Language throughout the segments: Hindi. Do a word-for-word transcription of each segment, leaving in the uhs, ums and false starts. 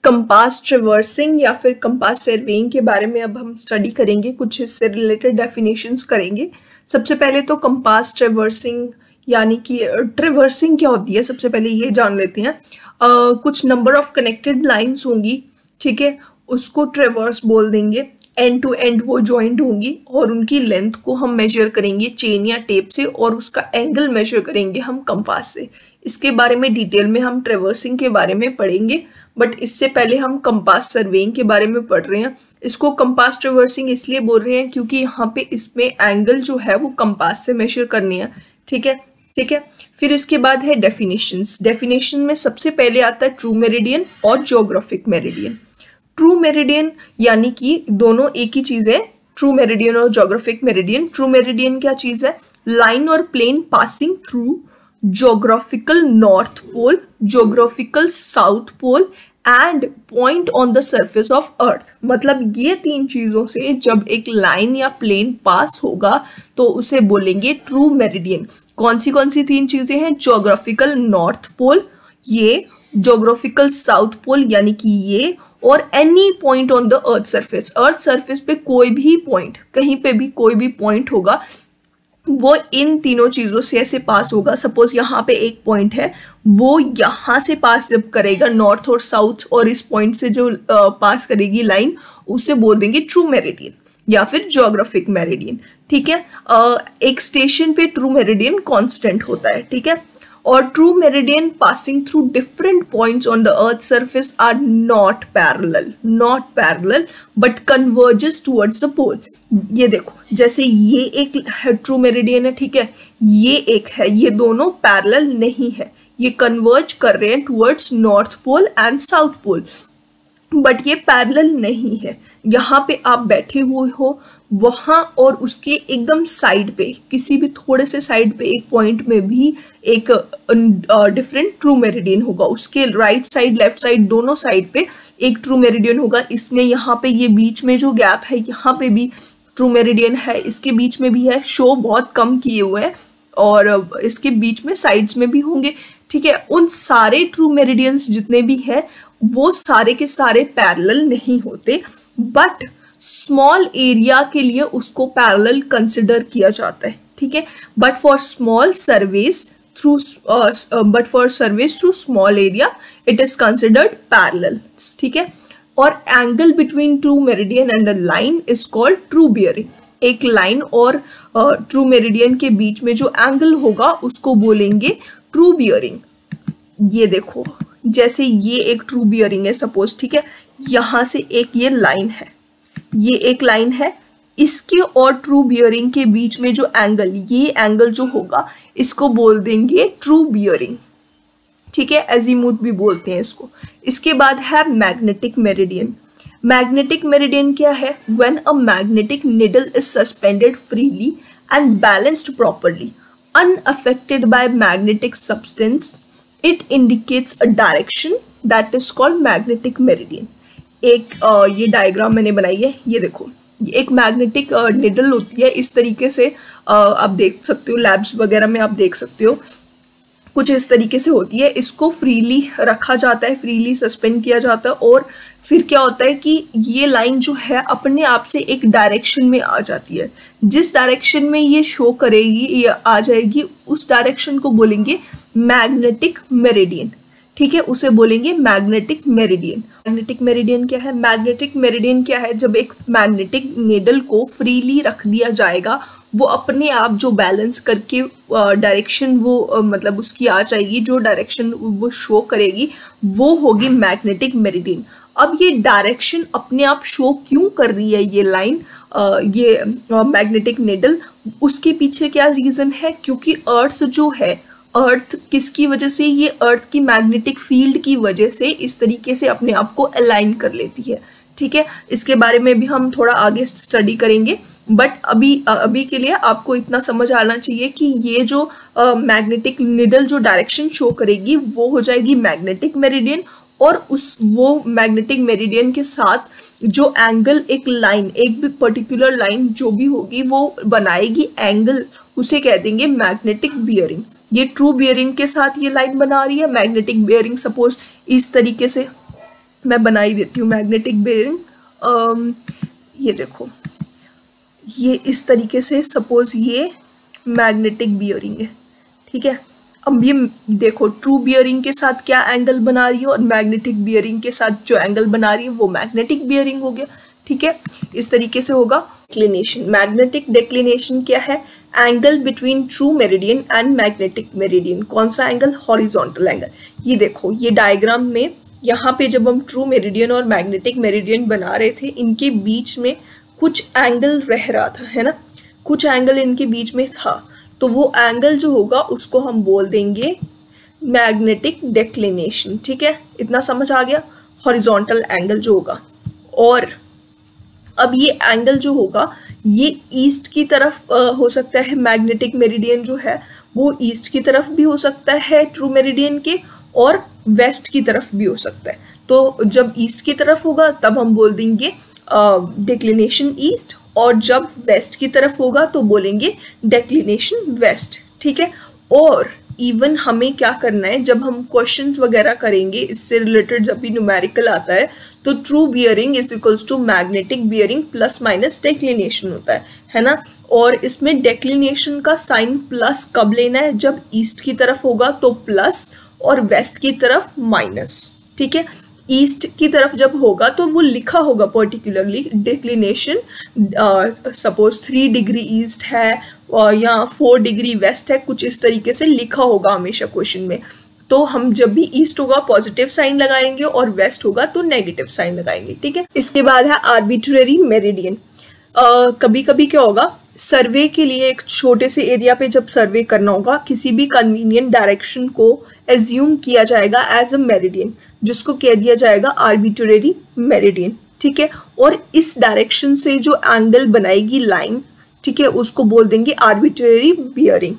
कंपास ट्रेवर्सिंग या फिर कंपास सर्वेइंग के बारे में अब हम स्टडी करेंगे, कुछ इससे रिलेटेड डेफिनेशंस करेंगे। सबसे पहले तो कंपास ट्रेवर्सिंग यानी कि ट्रेवर्सिंग क्या होती है, सबसे पहले ये जान लेते हैं। uh, कुछ नंबर ऑफ कनेक्टेड लाइंस होंगी, ठीक है, उसको ट्रेवर्स बोल देंगे। एंड टू एंड वो जॉइंट होंगी और उनकी लेंथ को हम मेजर करेंगे चेन या टेप से और उसका एंगल मेजर करेंगे हम कंपास से। इसके बारे में डिटेल में हम ट्रेवर्सिंग के बारे में पढ़ेंगे, बट इससे पहले हम कंपास सर्वेइंग के बारे में पढ़ रहे हैं। इसको कंपास ट्रेवर्सिंग इसलिए बोल रहे हैं क्योंकि यहाँ पे इसमें एंगल जो है वो कंपास से मेजर करनी है, ठीक है ठीक है। फिर इसके बाद है डेफिनेशंस। डेफिनेशन में सबसे पहले आता है ट्रू मेरिडियन और ज्योग्राफिक मेरिडियन। ट्रू मेरिडियन यानी कि दोनों एक ही चीज है, ट्रू मेरिडियन और ज्योग्राफिक मेरिडियन। ट्रू मेरिडियन क्या चीज है? लाइन और plane passing through geographical north pole, geographical south pole and point on the surface of earth. मतलब ये तीन चीजों से जब एक लाइन या प्लेन पास होगा तो उसे बोलेंगे ट्रू मेरिडियन। कौन सी कौन सी तीन चीजें हैं? ज्योग्राफिकल नॉर्थ पोल, ये ज्योग्राफिकल साउथ पोल यानी कि ये, और any point on the earth surface. Earth surface पे कोई भी पॉइंट, कहीं पे भी कोई भी पॉइंट होगा वो इन तीनों चीजों से ऐसे पास होगा। सपोज यहाँ पे एक पॉइंट है, वो यहाँ से पास जब करेगा नॉर्थ और साउथ और इस पॉइंट से जो आ, पास करेगी लाइन, उसे बोल देंगे ट्रू मेरिडियन या फिर ज्योग्राफिक मेरिडियन, ठीक है। आ, एक स्टेशन पे ट्रू मेरिडियन कांस्टेंट होता है, ठीक है। और true meridian passing through different points on the earth surface are not parallel, not parallel but converges towards the pole. ये देखो, जैसे ये एक ट्रू मेरिडियन है, ठीक है, ये एक है, ये दोनों पैरेलल नहीं है, ये कन्वर्ज कर रहे हैं towards north pole and south pole, but ये पैरेलल नहीं है। यहाँ पे आप बैठे हुए हो, वहाँ और उसके एकदम साइड पे, किसी भी थोड़े से साइड पे एक पॉइंट में भी एक डिफरेंट ट्रू मेरिडियन होगा। उसके राइट साइड लेफ्ट साइड दोनों साइड पे एक ट्रू मेरिडियन होगा। इसमें यहाँ पे ये बीच में जो गैप है, यहाँ पे भी ट्रू मेरिडियन है, इसके बीच में भी है। शो बहुत कम किए हुए हैं और इसके बीच में साइड्स में भी होंगे, ठीक है। उन सारे ट्रू मेरिडियंस जितने भी हैं वो सारे के सारे पैरेलल नहीं होते, बट स्मॉल एरिया के लिए उसको पैरेलल कंसिडर किया जाता है, ठीक है। But for small surveys through but for surveys through small area it is considered parallel, ठीक है। और angle between true meridian and a line is called true bearing. एक लाइन और ट्रू uh, मेरिडियन के बीच में जो एंगल होगा उसको बोलेंगे ट्रू बियरिंग। ये देखो, जैसे ये एक ट्रू बियरिंग है सपोज, ठीक है, यहाँ से एक ये लाइन है, ये एक लाइन है, इसके और ट्रू बियरिंग के बीच में जो एंगल, ये एंगल जो होगा इसको बोल देंगे ट्रू बियरिंग, ठीक है। एजीमुथ भी बोलते हैं इसको। इसके बाद है मैग्नेटिक मेरिडियन। मैग्नेटिक मेरिडियन क्या है? When a magnetic needle is suspended freely and balanced properly unaffected by magnetic substance, it indicates a direction that is called magnetic meridian. एक uh, ये डायग्राम मैंने बनाई है, ये देखो, एक मैग्नेटिक निडल uh, होती है इस तरीके से, uh, आप देख सकते हो, लैब्स वगैरह में आप देख सकते हो, कुछ इस तरीके से होती है। इसको फ्रीली रखा जाता है, फ्रीली सस्पेंड किया जाता है, और फिर क्या होता है कि ये लाइन जो है अपने आप से एक डायरेक्शन में आ जाती है। जिस डायरेक्शन में ये शो करेगी, ये आ जाएगी, उस डायरेक्शन को बोलेंगे मैग्नेटिक मेरिडियन, ठीक है, उसे बोलेंगे मैग्नेटिक मेरिडियन। मैग्नेटिक मेरिडियन क्या है? मैग्नेटिक मेरिडियन क्या है? जब एक मैग्नेटिक निडल को फ्रीली रख दिया जाएगा, वो अपने आप जो बैलेंस करके डायरेक्शन वो आ, मतलब उसकी आ जाएगी, जो डायरेक्शन वो शो करेगी वो होगी मैग्नेटिक मेरिडियन। अब ये डायरेक्शन अपने आप शो क्यों कर रही है ये लाइन, ये मैग्नेटिक निडल, उसके पीछे क्या रीज़न है? क्योंकि अर्थ जो है, अर्थ किसकी वजह से? ये अर्थ की मैग्नेटिक फील्ड की वजह से इस तरीके से अपने आप को अलाइन कर लेती है, ठीक है। इसके बारे में भी हम थोड़ा आगे स्टडी करेंगे, बट अभी अभी के लिए आपको इतना समझ आना चाहिए कि ये जो मैग्नेटिक निडल जो डायरेक्शन शो करेगी वो हो जाएगी मैग्नेटिक मेरिडियन, और उस वो मैग्नेटिक मेरिडियन के साथ जो एंगल एक लाइन, एक भी पर्टिकुलर लाइन जो भी होगी वो बनाएगी एंगल, उसे कह देंगे मैग्नेटिक बियरिंग। ये ट्रू बियरिंग के साथ ये लाइन बना रही है, मैग्नेटिक बियरिंग सपोज इस तरीके से मैं बना ही देती हूँ मैग्नेटिक बेयरिंग। ये देखो, ये इस तरीके से सपोज ये मैग्नेटिक बियरिंग है, ठीक है। अब ये देखो ट्रू बियरिंग के साथ क्या एंगल बना रही है और मैग्नेटिक बियरिंग के साथ जो एंगल बना रही है वो मैग्नेटिक बियरिंग हो गया, ठीक है। इस तरीके से होगा। डिक्लिनेशन, मैग्नेटिक डिक्लिनेशन क्या है? Angle between true meridian and magnetic meridian. कौन सा एंगल? Horizontal angle. ये देखो, ये डायग्राम में यहाँ पे जब हम ट्रू मेरिडियन और मैग्नेटिक मेरिडियन बना रहे थे, इनके बीच में कुछ एंगल रह रहा था, है ना, कुछ एंगल इनके बीच में था, तो वो एंगल जो होगा उसको हम बोल देंगे मैग्नेटिक डिक्लिनेशन, ठीक है। इतना समझ आ गया? हॉरिजॉन्टल एंगल जो होगा। और अब ये एंगल जो होगा ये ईस्ट की तरफ आ, हो सकता है, मैग्नेटिक मेरिडियन जो है वो ईस्ट की तरफ भी हो सकता है ट्रू मेरिडियन के, और वेस्ट की तरफ भी हो सकता है। तो जब ईस्ट की तरफ होगा तब हम बोल देंगे डिक्लिनेशन ईस्ट, और जब वेस्ट की तरफ होगा तो बोलेंगे डिक्लिनेशन वेस्ट, ठीक है। और इवन हमें क्या करना है, जब हम क्वेश्चंस वगैरह करेंगे इससे रिलेटेड, जब भी न्यूमेरिकल आता है तो true bearing is equals to magnetic bearing plus minus declination होता है, है ना। और इसमें डिक्लिनेशन का साइन प्लस कब लेना है? जब ईस्ट की तरफ होगा तो प्लस, और वेस्ट की तरफ माइनस, ठीक है। ईस्ट की तरफ जब होगा तो वो लिखा होगा particularly declination, suppose three degree east है और या फोर डिग्री वेस्ट है, कुछ इस तरीके से लिखा होगा हमेशा क्वेश्चन में। तो हम जब भी ईस्ट होगा पॉजिटिव साइन लगाएंगे और वेस्ट होगा तो नेगेटिव साइन लगाएंगे, ठीक है। इसके बाद है आर्बिट्रेरी मेरिडियन। कभी कभी क्या होगा, सर्वे के लिए एक छोटे से एरिया पे जब सर्वे करना होगा, किसी भी कन्वीनियंट डायरेक्शन को एज्यूम किया जाएगा एज अ मेरिडियन, जिसको कह दिया जाएगा आर्बिट्रेरी मेरिडियन, ठीक है। और इस डायरेक्शन से जो एंगल बनाएगी लाइन, ठीक है, उसको बोल देंगे arbitrary bearing.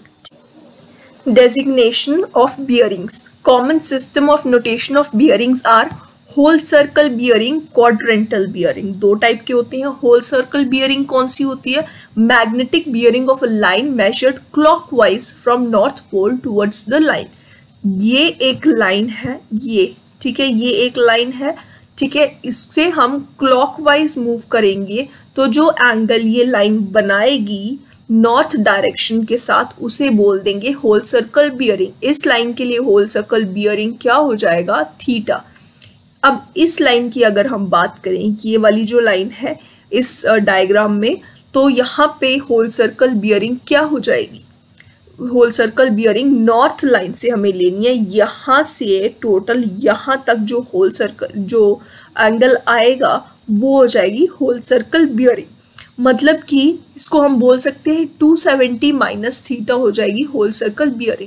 Designation of bearings. Common system of notation of bearings are whole circle bearing, quadrantal bearing. दो टाइप के होते हैं। होल सर्कल बियरिंग कौन सी होती है? Magnetic bearing of a line measured clockwise from north pole towards the line. ये एक लाइन है, ये, ठीक है, ये एक लाइन है, ठीक है। इससे हम क्लॉकवाइज मूव करेंगे तो जो एंगल ये लाइन बनाएगी नॉर्थ डायरेक्शन के साथ, उसे बोल देंगे होल सर्कल बियरिंग। इस लाइन के लिए होल सर्कल बियरिंग क्या हो जाएगा? थीटा। अब इस लाइन की अगर हम बात करें, ये वाली जो लाइन है इस डायग्राम में, तो यहाँ पे होल सर्कल बियरिंग क्या हो जाएगी? Whole circle bearing north line से हमें लेनी है, यहाँ से टोटल यहाँ तक जो होल सर्कल जो एंगल आएगा वो हो जाएगी होल सर्कल बियरिंग। मतलब कि इसको हम बोल सकते हैं टू सेवेंटी माइनस थीटा हो जाएगी होल सर्कल बियरिंग,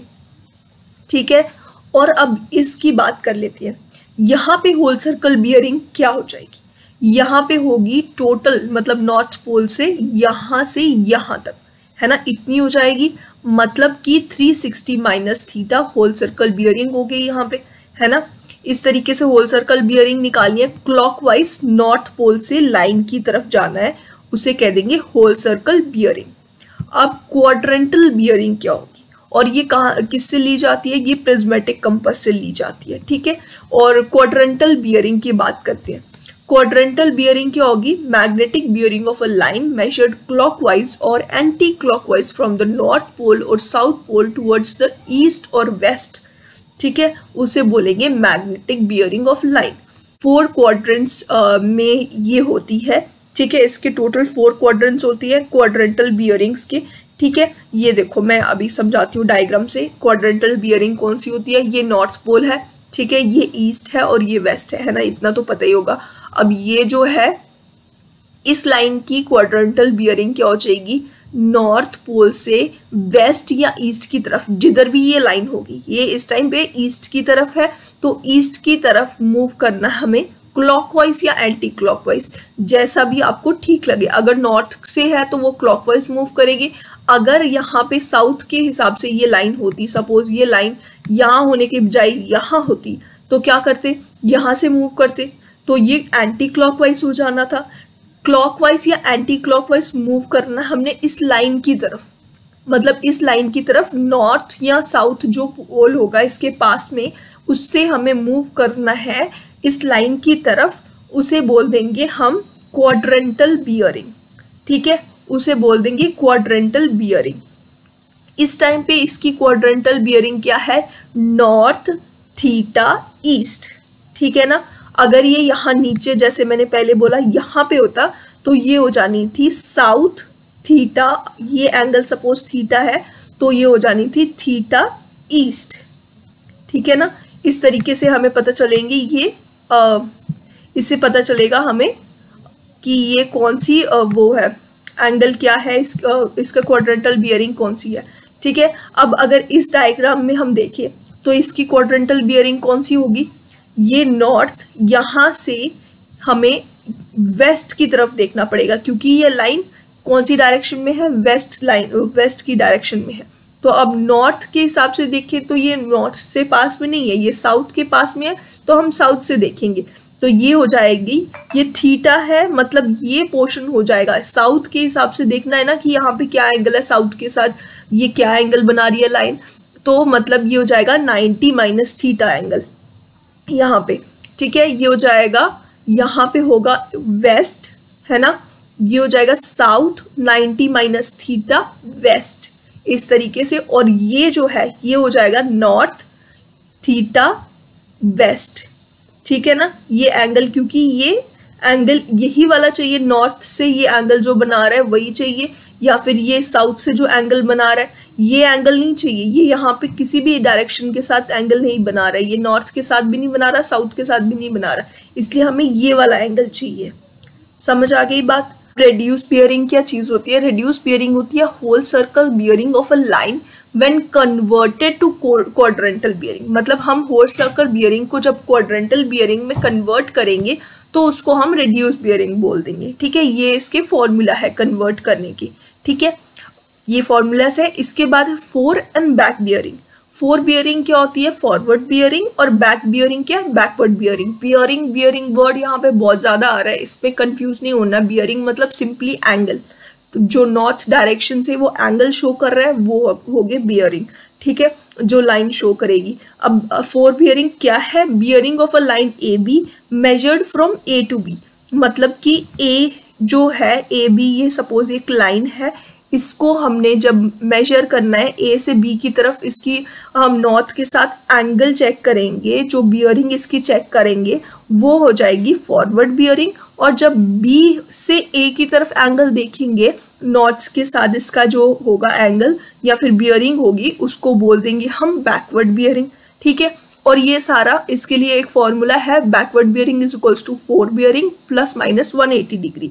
ठीक है। और अब इसकी बात कर लेते हैं, यहाँ पे होल सर्कल बियरिंग क्या हो जाएगी? यहाँ पे होगी टोटल, मतलब नॉर्थ पोल से यहाँ से यहाँ तक, है ना, इतनी हो जाएगी। मतलब कि three sixty minus theta whole circle bearing हो गई यहाँ पे, है ना। इस तरीके से होल सर्कल बियरिंग निकालनी है। क्लॉकवाइज नॉर्थ पोल से लाइन की तरफ जाना है, उसे कह देंगे होल सर्कल बियरिंग। अब क्वाड्रेंटल बियरिंग क्या होगी, और ये कहाँ किससे ली जाती है? ये प्रिज्मेटिक कंपास से ली जाती है, ठीक है। और क्वाड्रेंटल बियरिंग की बात करते हैं। क्वाड्रेंटल बियरिंग क्या होगी? Magnetic bearing of a line measured clockwise और anti clockwise from the north pole और south pole towards the east और वेस्ट, ठीक है, उसे बोलेंगे magnetic bearing of line. Four quadrants में ये होती है, ठीक है। इसके टोटल फोर क्वाड्रेंट्स होती है क्वाड्रेंटल बियरिंग्स के, ठीक है। ये देखो मैं अभी समझाती हूँ डायग्राम से। क्वाड्रेंटल बियरिंग कौन सी होती है? ये नॉर्थ पोल है, ठीक है, ये ईस्ट है और ये वेस्ट है, है ना, इतना तो पता ही होगा। अब ये जो है इस लाइन की क्वाड्रेंटल बियरिंग क्या हो जाएगी? नॉर्थ पोल से वेस्ट या ईस्ट की तरफ, जिधर भी ये लाइन होगी, ये इस टाइम पे ईस्ट की तरफ है, तो ईस्ट की तरफ मूव करना हमें क्लॉकवाइज या एंटी क्लॉकवाइज, जैसा भी आपको ठीक लगे। अगर नॉर्थ से है तो वो क्लॉकवाइज मूव करेगी। अगर यहाँ पे साउथ के हिसाब से ये लाइन होती, सपोज ये लाइन यहाँ होने के बजाय यहाँ होती, तो क्या करते? यहाँ से मूव करते, तो ये एंटी क्लॉकवाइज हो जाना था। क्लॉकवाइज या एंटी क्लॉकवाइज मूव करना हमने इस लाइन की तरफ, मतलब इस लाइन की तरफ, नॉर्थ या साउथ जो पोल होगा इसके पास में, उससे हमें मूव करना है इस लाइन की तरफ, उसे बोल देंगे हम क्वाड्रेंटल बियरिंग, ठीक है, उसे बोल देंगे क्वाड्रेंटल बियरिंग। इस टाइम पे इसकी क्वाड्रेंटल बियरिंग क्या है, नॉर्थ थीटा ईस्ट, ठीक है ना। अगर ये यहाँ नीचे जैसे मैंने पहले बोला यहाँ पे होता तो ये हो जानी थी साउथ थीटा, ये एंगल सपोज थीटा है तो ये हो जानी थी थीटा ईस्ट, ठीक है ना। इस तरीके से हमें पता चलेंगे ये आ, इससे पता चलेगा हमें कि ये कौन सी आ, वो है एंगल क्या है, इस, आ, इसका क्वाड्रेंटल बियरिंग कौन सी है, ठीक है। अब अगर इस डायग्राम में हम देखें तो इसकी क्वाड्रेंटल बियरिंग कौन सी होगी, ये नॉर्थ, यहाँ से हमें वेस्ट की तरफ देखना पड़ेगा क्योंकि ये लाइन कौन सी डायरेक्शन में है, वेस्ट लाइन, वेस्ट की डायरेक्शन में है। तो अब नॉर्थ के हिसाब से देखें तो ये नॉर्थ से पास में नहीं है, ये साउथ के पास में है, तो हम साउथ से देखेंगे तो ये हो जाएगी, ये थीटा है, मतलब ये पोर्शन हो जाएगा। साउथ के हिसाब से देखना है ना कि यहाँ पे क्या एंगल है, साउथ के साथ ये क्या एंगल बना रही है लाइन, तो मतलब ये हो जाएगा नाइन्टी माइनस थीटा एंगल यहाँ पे, ठीक है। ये हो जाएगा, यहाँ पे होगा वेस्ट, है ना, ये हो जाएगा south ninety minus theta west, इस तरीके से। और ये जो है ये हो जाएगा नॉर्थ थीटा वेस्ट, ठीक है ना। ये एंगल, क्योंकि ये एंगल यही वाला चाहिए, नॉर्थ से ये एंगल जो बना रहा है वही चाहिए, या फिर ये साउथ से जो एंगल बना रहा है ये एंगल नहीं चाहिए, ये यहाँ पे किसी भी डायरेक्शन के साथ एंगल नहीं बना रहा है, ये नॉर्थ के साथ भी नहीं बना रहा, साउथ के साथ भी नहीं बना रहा, इसलिए हमें ये वाला एंगल चाहिए। समझ आ गई बात। रेड्यूस बियरिंग क्या चीज होती है, रेड्यूस बियरिंग होती है whole circle bearing of a line when converted to quadrantal bearing. मतलब हम होल सर्कल बियरिंग को जब क्वाड्रेंटल बियरिंग में कन्वर्ट करेंगे तो उसको हम रेड्यूस बियरिंग बोल देंगे, ठीक है। ये इसके फॉर्मूला है कन्वर्ट करने की, ठीक है, ये फॉर्मूला है। इसके बाद fore and back bearing. Fore bearing क्या होती है, फॉरवर्ड बियरिंग, और बैक बियरिंग क्या है, backward bearing. Bearing bearing word यहाँ पे बहुत ज्यादा आ रहा है, इस पे कंफ्यूज नहीं होना। बियरिंग मतलब सिंपली एंगल, तो जो नॉर्थ डायरेक्शन से वो एंगल शो कर रहा है वो हो गए बियरिंग, ठीक है, जो लाइन शो करेगी। अब फोर बियरिंग क्या है, bearing of a line A B measured from A to B. मतलब कि ए जो है, ए बी ये सपोज एक लाइन है, इसको हमने जब मेजर करना है ए से बी की तरफ, इसकी हम नॉर्थ के साथ एंगल चेक करेंगे, जो बियरिंग इसकी चेक करेंगे वो हो जाएगी फॉरवर्ड बियरिंग। और जब बी से ए की तरफ एंगल देखेंगे नॉर्थ के साथ, इसका जो होगा एंगल या फिर बियरिंग होगी, उसको बोल देंगे हम बैकवर्ड बियरिंग, ठीक है। और ये सारा इसके लिए एक फॉर्मूला है, backward bearing is equals to fore bearing plus minus one eighty degree.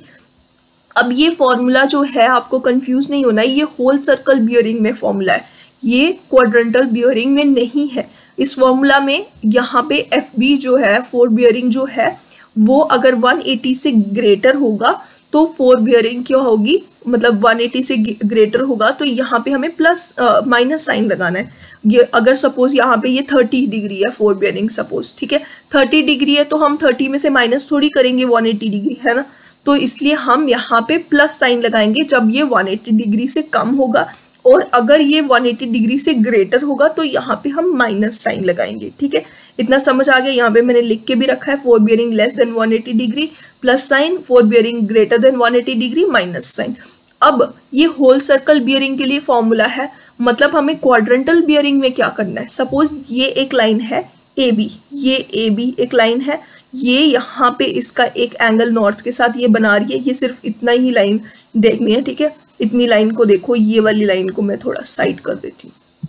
अब ये फॉर्मूला जो है आपको कंफ्यूज नहीं होना है, ये होल सर्कल बियरिंग में फॉर्मूला है, ये क्वाड्रेंटल बियरिंग में नहीं है। इस फॉर्मूला में यहाँ पे एफ बी जो है, फोर बियरिंग जो है, वो अगर वन एटी से ग्रेटर होगा तो फोर बियरिंग क्या होगी, मतलब वन एटी से ग्रेटर होगा तो यहाँ पे हमें प्लस माइनस साइन लगाना है। ये अगर सपोज यहाँ पे ये थर्टी डिग्री है फोर बियरिंग सपोज, ठीक है, थर्टी डिग्री है तो हम थर्टी में से माइनस थोड़ी करेंगे, वन एटी डिग्री है ना, तो इसलिए हम यहाँ पे प्लस साइन लगाएंगे जब ये वन एटी डिग्री से कम होगा, और अगर ये वन एटी डिग्री से ग्रेटर होगा तो यहाँ पे हम माइनस साइन लगाएंगे, ठीक है। इतना समझ आ गया। यहाँ पे मैंने लिख के भी रखा है, fore bearing less than one eighty degree plus sign, fore bearing greater than one eighty degree minus sign. अब ये होल सर्कल बियरिंग के लिए फॉर्मूला है, मतलब हमें क्वाड्रेंटल बियरिंग में क्या करना है। सपोज ये एक लाइन है ए बी, ये ए बी एक लाइन है, ये यहाँ पे इसका एक एंगल नॉर्थ के साथ ये बना रही है, ये सिर्फ इतना ही लाइन देखनी है, ठीक है। इतनी लाइन को देखो, ये वाली लाइन को मैं थोड़ा साइड कर देती हूँ।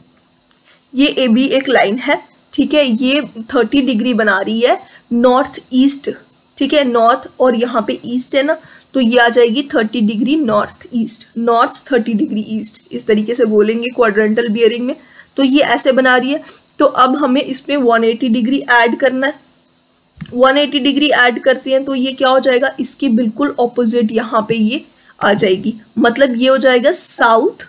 ये ए बी एक लाइन है, ठीक है, ये थर्टी डिग्री बना रही है नॉर्थ ईस्ट, ठीक है, नॉर्थ और यहाँ पे ईस्ट है ना, तो ये आ जाएगी thirty degree north east, north thirty degree east, इस तरीके से बोलेंगे क्वाड्रेंटल बियरिंग में। तो ये ऐसे बना रही है, तो अब हमें इसमें वन एटी डिग्री ऐड करना है। वन एटी डिग्री ऐड करते हैं तो ये क्या हो जाएगा, इसके बिल्कुल ऑपोजिट यहाँ पे ये आ जाएगी, मतलब ये हो जाएगा साउथ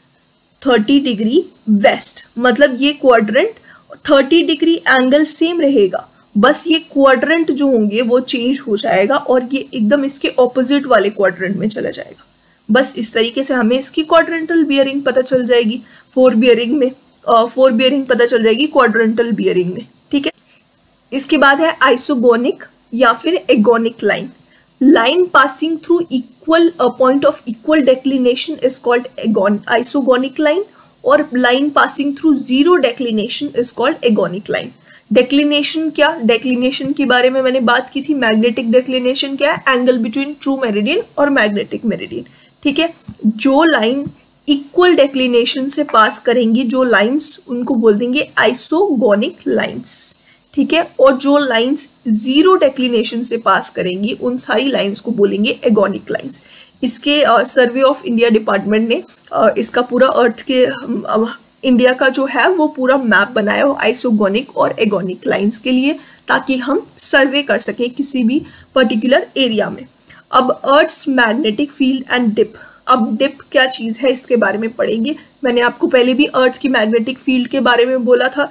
थर्टी डिग्री वेस्ट। मतलब ये quadrant thirty degree angle same रहेगा, बस ये क्वाड्रेंट जो होंगे वो चेंज हो जाएगा और ये एकदम इसके ऑपोजिट वाले क्वाड्रेंट में चला जाएगा। बस इस तरीके से हमें इसकी क्वाड्रेंटल बियरिंग पता चल जाएगी, फोर बियरिंग में फोर बियरिंग पता चल जाएगी क्वाड्रेंटल बियरिंग में, ठीक है। इसके बाद है आइसोगोनिक या फिर agonic line. Line passing through equal point of equal declination is called agon isogonic line, और line passing through zero declination is called agonic line. Declination क्या, डेक्लिनेशन के बारे में मैंने बात की थी। मैग्नेटिक डेक्लिनेशन क्या है, एंगल बिटवीन ट्रू मेरिडियन और मैग्नेटिक मेरिडियन। ठीक है, जो लाइन इक्वल डेक्लिनेशन से पास करेंगी, जो लाइंस, उनको बोल देंगे आइसोगोनिक लाइंस। ठीक है, और जो लाइंस जीरो डेक्लिनेशन से पास करेंगी, उन सारी लाइंस को बोलेंगे एगोनिक लाइंस। इसके सर्वे ऑफ इंडिया डिपार्टमेंट ने uh, इसका पूरा अर्थ के uh, इंडिया का जो है वो पूरा मैप बनाया हो आइसोगोनिक और एगोनिक लाइंस के लिए, ताकि हम सर्वे कर सकें किसी भी पर्टिकुलर एरिया में। अब earth's magnetic field and dip. अब डिप क्या चीज़ है इसके बारे में पढ़ेंगे। मैंने आपको पहले भी अर्थ की मैग्नेटिक फील्ड के बारे में बोला था,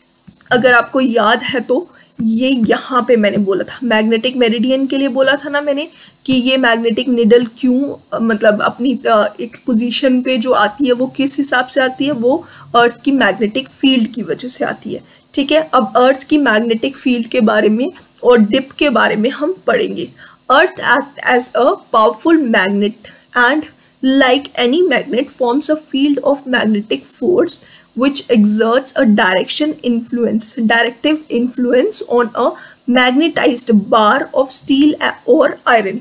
अगर आपको याद है तो ये यहाँ पे मैंने बोला था मैग्नेटिक मेरिडियन के लिए बोला था ना मैंने, कि ये मैग्नेटिक निडल क्यों मतलब अपनी एक पोजीशन पे जो आती है वो किस हिसाब से आती है, वो अर्थ की मैग्नेटिक फील्ड की वजह से आती है। ठीक है, अब अर्थ की मैग्नेटिक फील्ड के बारे में और डिप के बारे में हम पढ़ेंगे। Earth act as a powerful magnet and like any magnet forms a field of magnetic force which exerts a direction influence directive influence on a magnetized bar of steel or iron।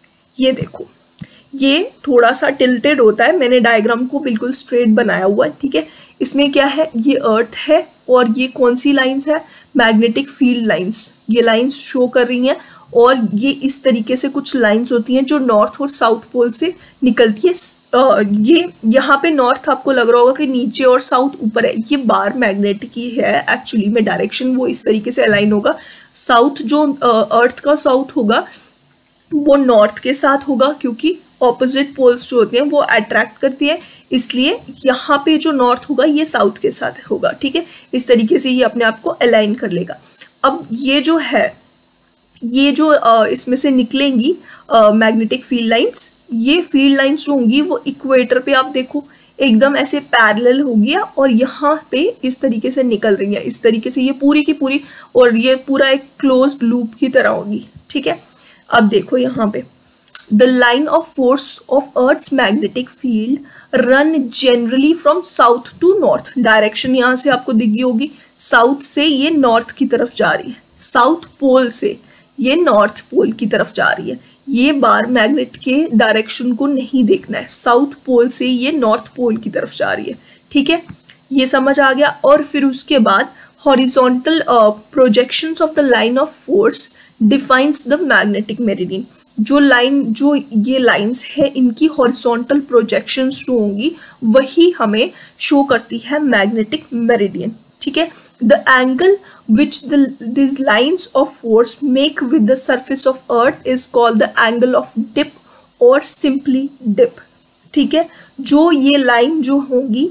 ये देखो, ये थोड़ा सा टिल्टेड होता है, मैंने डायग्राम को बिल्कुल स्ट्रेट बनाया हुआ है। ठीक है, इसमें क्या है, ये अर्थ है और ये कौन सी लाइंस है, मैग्नेटिक फील्ड लाइंस। ये लाइंस शो कर रही हैं, और ये इस तरीके से कुछ लाइंस होती हैं जो नॉर्थ और साउथ पोल से निकलती है। Uh, ये यहाँ पे नॉर्थ आपको लग रहा होगा कि नीचे और साउथ ऊपर है, ये बार मैग्नेट की है एक्चुअली में, डायरेक्शन वो इस तरीके से अलाइन होगा। साउथ जो अर्थ uh, का साउथ होगा वो नॉर्थ के साथ होगा, क्योंकि ऑपोजिट पोल्स जो होते हैं वो अट्रैक्ट करती है, इसलिए यहाँ पे जो नॉर्थ होगा ये साउथ के साथ होगा। ठीक है, इस तरीके से ये अपने आप को अलाइन कर लेगा। अब ये जो है, ये जो uh, इसमें से निकलेंगी मैग्नेटिक फील्ड लाइंस, ये फील्ड लाइंस जो होंगी वो इक्वेटर पे आप देखो एकदम ऐसे पैरेलल हो गया, और यहाँ पे इस तरीके से निकल रही है, इस तरीके से ये पूरी की पूरी, और ये पूरा एक क्लोज्ड लूप की तरह होगी। ठीक है, अब देखो यहाँ पे the line of force of earth's magnetic field run generally from south to north. Direction यहाँ से आपको दिखी होगी, साउथ से ये नॉर्थ की तरफ जा रही है, साउथ पोल से ये नॉर्थ पोल की तरफ जा रही है। ये बार मैग्नेट के डायरेक्शन को नहीं देखना है, साउथ पोल से ये नॉर्थ पोल की तरफ जा रही है। ठीक है, ये समझ आ गया। और फिर उसके बाद horizontal projections of the line of force defines the magnetic meridian. जो लाइन, जो ये लाइंस है, इनकी हॉरिजॉन्टल प्रोजेक्शंस जो होंगी वही हमें शो करती है मैग्नेटिक मेरिडियन। ठीक है, the angle which this lines of force make with the surface of earth is called the angle of dip और सिंपली डिप। ठीक है, जो ये लाइन जो होंगी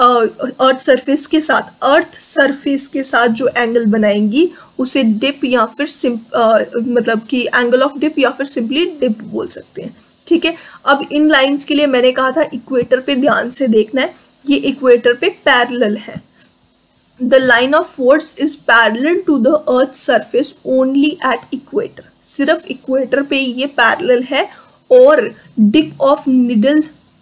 अर्थ सरफेस के साथ, अर्थ सरफेस के साथ जो एंगल बनाएंगी उसे डिप या फिर सिंप uh, मतलब कि एंगल ऑफ डिप या फिर सिंपली डिप बोल सकते हैं। ठीक है, अब इन लाइंस के लिए मैंने कहा था इक्वेटर पे ध्यान से देखना है, ये इक्वेटर पे पैरेलल है। The line of force is parallel to the Earth's surface only at equator। सिर्फ इक्वेटर पे ये पैरेलल है, और dip of needle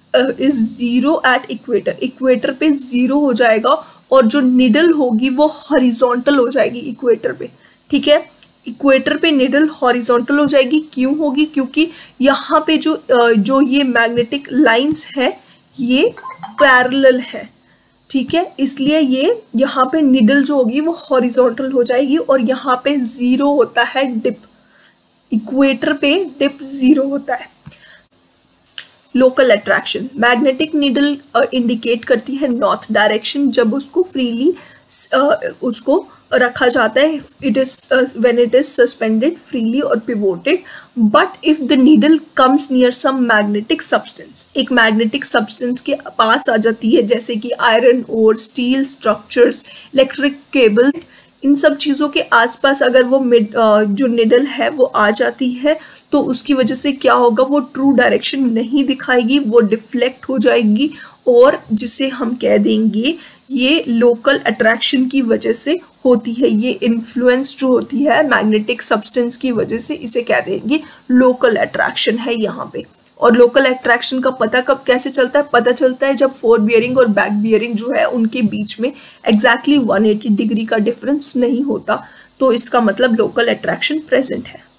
is zero at equator। Equator पे जीरो हो जाएगा, और जो निडल होगी वो हॉरिजॉन्टल हो जाएगी इक्वेटर पे। ठीक है, इक्वेटर पे निडल हॉरिजॉन्टल हो जाएगी। क्यों होगी? क्योंकि यहाँ पे जो जो ये मैग्नेटिक लाइंस है ये पैरेलल है। ठीक है, इसलिए ये यहाँ पे निडल जो होगी वो हॉरिजॉन्टल हो जाएगी, और यहाँ पे जीरो होता है डिप, इक्वेटर पे डिप जीरो होता है। Local attraction, magnetic needle indicate करती है नॉर्थ डायरेक्शन जब उसको फ्रीली uh, उसको रखा जाता है, it is when it is suspended freely और pivoted. But if the needle comes near some magnetic substance, एक मैग्नेटिक सब्सटेंस के पास आ जाती है, जैसे कि आयरन और स्टील स्ट्रक्चर्स, इलेक्ट्रिक केबल, इन सब चीज़ों के आसपास अगर वो मिड जो निडल है वो आ जाती है, तो उसकी वजह से क्या होगा, वो ट्रू डायरेक्शन नहीं दिखाएगी, वो डिफ्लेक्ट हो जाएगी और जिसे हम कह देंगे ये लोकल अट्रैक्शन की वजह से होती है, ये इन्फ्लुएंस जो होती है मैग्नेटिक सब्सटेंस की वजह से, इसे कह देंगे लोकल अट्रैक्शन है यहाँ पे। और लोकल अट्रैक्शन का पता कब कैसे चलता है? पता चलता है जब फोर बियरिंग और बैक बियरिंग जो है उनके बीच में एग्जैक्टली वन एटी डिग्री का डिफरेंस नहीं होता, तो इसका मतलब लोकल अट्रैक्शन प्रेजेंट है।